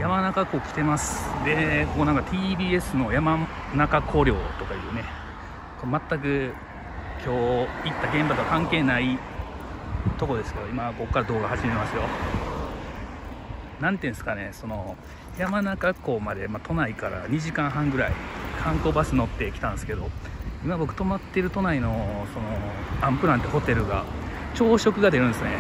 山中湖来てます。で、ここなんか TBS の山中湖陵とかいうね、全く今日行った現場とは関係ないとこですけど、今ここから動画始めますよ。なんていうんですかね、その山中湖まで、都内から2時間半ぐらい観光バス乗ってきたんですけど、今僕泊まってる都内のそのアンプランってホテルが朝食が出るんですね。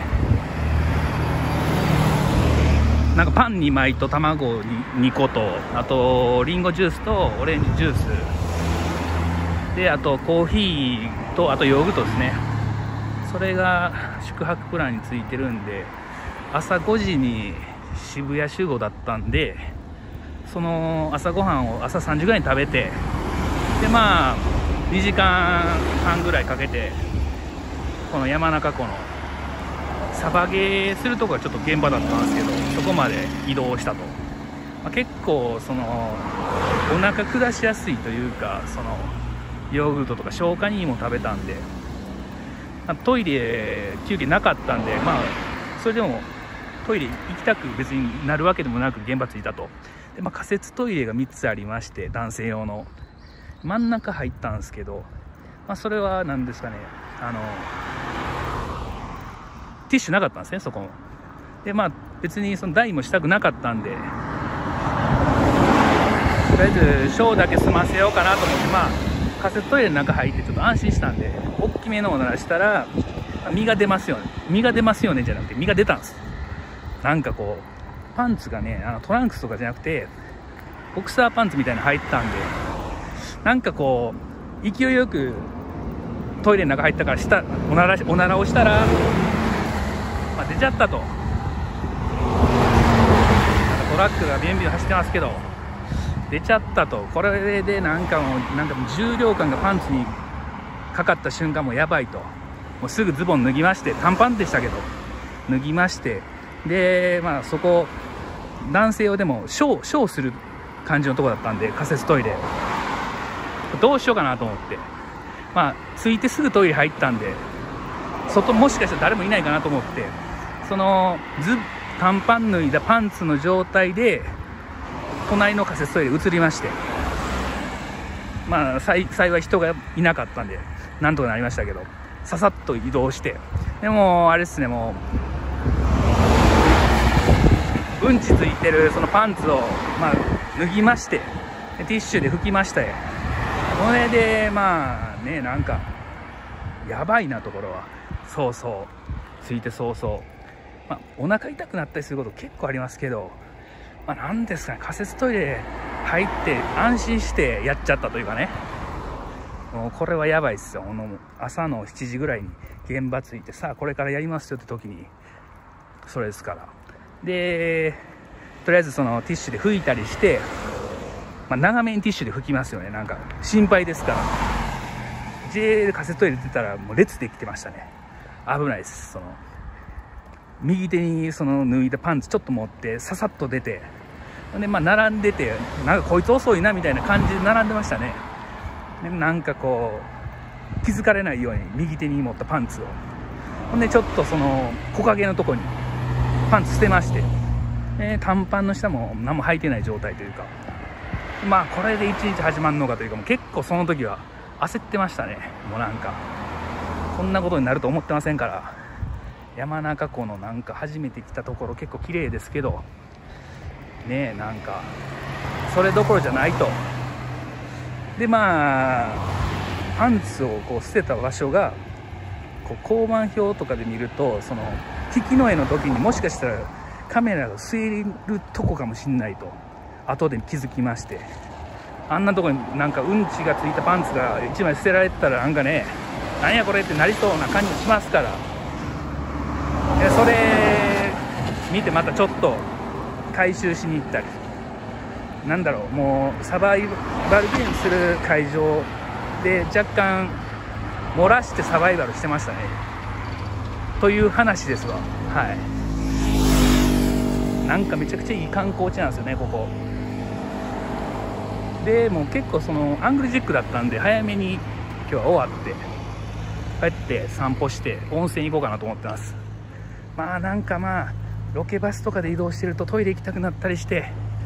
なんかパン2枚と卵2個と、あとリンゴジュースとオレンジジュースで、あとコーヒーと、あとヨーグルトですね。それが宿泊プランについてるんで、朝5時に渋谷集合だったんで、その朝ごはんを朝3時ぐらいに食べて、で2時間半ぐらいかけてこの山中湖のサバゲーするとこがちょっと現場だったんですけど、そこまで移動したと、結構そのお腹下しやすいというか、そのヨーグルトとか消化にいいも食べたんで、トイレ休憩なかったんで、それでもトイレ行きたく別になるわけでもなく現場着いたと。で、仮設トイレが3つありまして、男性用の真ん中入ったんですけど、それは何ですかね、ティッシュなかったんですね、そこも。で、別にその台もしたくなかったんで、とりあえずショーだけ済ませようかなと思って、仮設トイレの中入ってちょっと安心したんで、大きめのを鳴らしたら、身が出ますよね。身が出ますよねじゃなくて、身が出たんです。なんかこう、パンツがね、トランクスとかじゃなくて、ボクサーパンツみたいなの入ったんで、なんかこう、勢いよくトイレの中入ったからおならをしたら、出ちゃったと。なんかトラックがビュンビュン走ってますけど、出ちゃったと。これでなんかもう重量感がパンツにかかった瞬間もやばいと。もうすぐズボン脱ぎまして、短パンでしたけど脱ぎまして、でそこ男性用でもショーする感じのとこだったんで、仮設トイレどうしようかなと思って、着いてすぐトイレ入ったんで、外もしかしたら誰もいないかなと思って、その短パン脱いだパンツの状態で隣の仮設トイレ移りまして、幸い人がいなかったんでなんとかなりましたけど、ささっと移動して、でもあれですね、もううんちついてるそのパンツを脱ぎまして、ティッシュで拭きましたよ。それでなんかやばいなところはついて早々、お腹痛くなったりすること結構ありますけど、なんですかね、仮設トイレ入って安心してやっちゃったというかね、もうこれはやばいっすよ。朝の7時ぐらいに現場着いて、さあこれからやりますよって時にそれですから。で、とりあえずそのティッシュで拭いたりして、長めにティッシュで拭きますよね。なんか心配ですから。JA 仮設トイレ出たらもう列できてましたね。危ないです。その右手にその脱いだパンツちょっと持ってささっと出て、で並んでて、なんかこいつ遅いなみたいな感じで並んでましたね。でなんかこう気づかれないように右手に持ったパンツを、ほんでちょっとその木陰のとこにパンツ捨てまして、短パンの下も何も履いてない状態というか、これで一日始まるのかというか、もう結構その時は焦ってましたね。もうなんかこんなことになると思ってませんから。山中湖のなんか初めて来たところ結構綺麗ですけどね、なんかそれどころじゃないと。でパンツをこう捨てた場所がこう交番表とかで見ると、その引きの絵の時にもしかしたらカメラが据えるとこかもしんないと後で気づきまして、あんなとこになんかうんちがついたパンツが1枚捨てられてたらなんかね、なんやこれってなりそうな感じしますから、それ見てまたちょっと回収しに行ったり、もうサバイバルゲームする会場で若干漏らしてサバイバルしてましたねという話ですわ。なんかめちゃくちゃいい観光地なんですよね、ここで。もう結構そのアングルチックだったんで、早めに今日は終わって帰って散歩して温泉行こうかなと思ってます。なんかロケバスとかで移動してるとトイレ行きたくなったりして、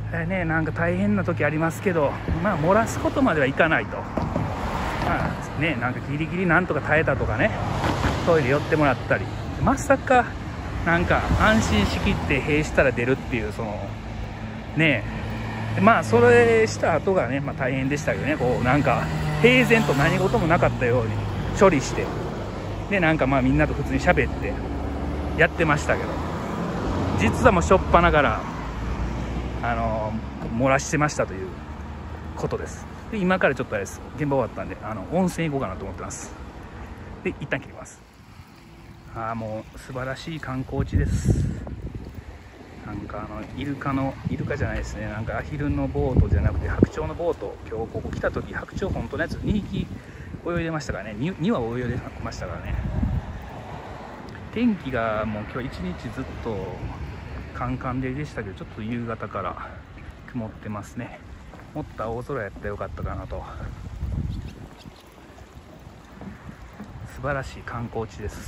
ね、なんか大変な時ありますけど、まあ漏らすことまではいかないと。まあね、なんかギリギリなんとか耐えたとかね、トイレ寄ってもらったり、まさかなんか安心しきって閉したら出るっていう、そのね、まあそれした後がね、まあ大変でしたけどね、こうなんか平然と何事もなかったように処理して、でなんかまあみんなと普通に喋ってやってましたけど、実はもうしょっぱなから漏らしてましたということです。で今からちょっとあれです、現場終わったんで温泉行こうかなと思ってます。で一旦切ります。もう素晴らしい観光地です。なんかイルカじゃないですね、なんかアヒルのボートじゃなくて白鳥のボート、今日ここ来た時白鳥本当のやつ2匹泳いでましたからね、2羽泳いでましたからね。天気がもう今日一日ずっとカンカン照りでしたけど、ちょっと夕方から曇ってますね。もっと青空やったらよかったかなと。素晴らしい観光地です。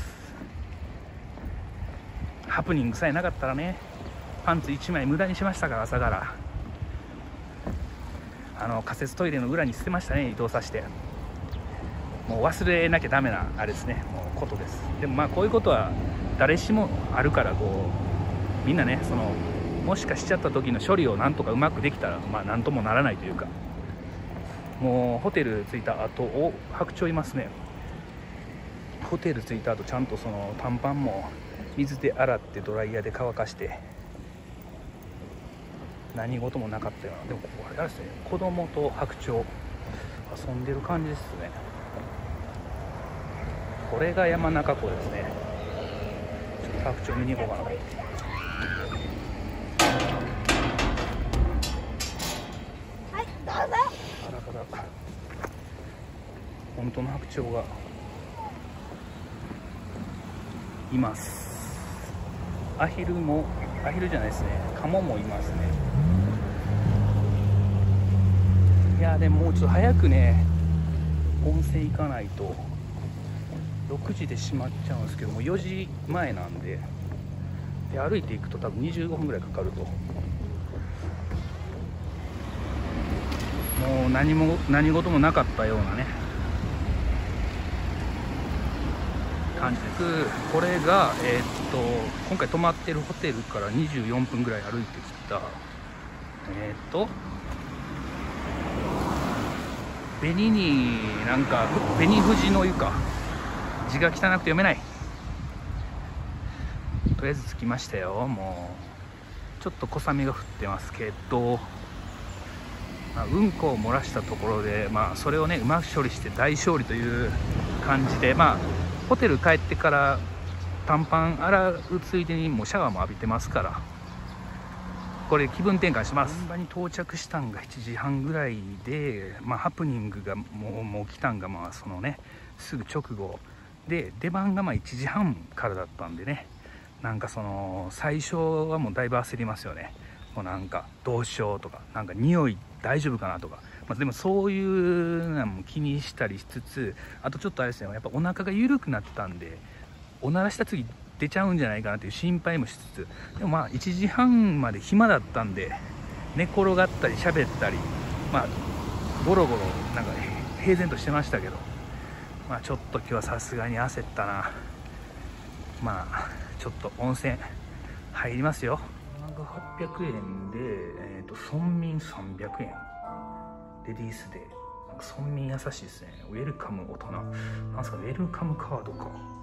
ハプニングさえなかったらね、パンツ1枚無駄にしましたから、朝から仮設トイレの裏に捨てましたね、移動させて。もう忘れなきゃダメなあれですね、もうことです。でもまあこういうことは誰しもあるから、こうみんなね、そのもしかしちゃった時の処理をなんとかうまくできたら、まあなんともならないというか。もうホテル着いた後、白鳥いますね。ホテル着いた後ちゃんとその短パンも水で洗ってドライヤーで乾かして、何事もなかったような。でもここあれですね、子供と白鳥遊んでる感じですね。これが山中湖ですね。ちょっと白鳥見に行こうかな。はい、どうぞ。あらあら、本当の白鳥がいます。アヒルじゃないですね、カモもいますね。いやでももうちょっと早くね、温泉行かないと6時で閉まっちゃうんですけども、4時前なんで、歩いていくと多分25分ぐらいかかると。もう何事もなかったようなね感じです。これが今回泊まってるホテルから24分ぐらい歩いてきた紅富士の湯か、字が汚くて読めない。とりあえず着きましたよ。もうちょっと小雨が降ってますけど、うんこを漏らしたところで、それをねうまく処理して大勝利という感じで、ホテル帰ってから短パン洗うついでにもうシャワーも浴びてますから、これ気分転換します。現場に到着したんが7時半ぐらいで、ハプニングがもう来たんがそのねすぐ直後で、出番が1時半からだったんでね、なんかその最初はもうだいぶ焦りますよね。もうなんかどうしようとか、なんか匂い大丈夫かなとか、でもそういうのも気にしたりしつつ、あとちょっとあれですね、やっぱお腹が緩くなってたんで、おならした次出ちゃうんじゃないかなという心配もしつつ、でも1時半まで暇だったんで、寝転がったり喋ったり、ゴロゴロなんか平然としてましたけど、ちょっと今日はさすがに焦ったな。ちょっと温泉入りますよ。800円で、村民300円、レディースで、村民優しいですね。ウェルカム大人、なんすかウェルカムカードか。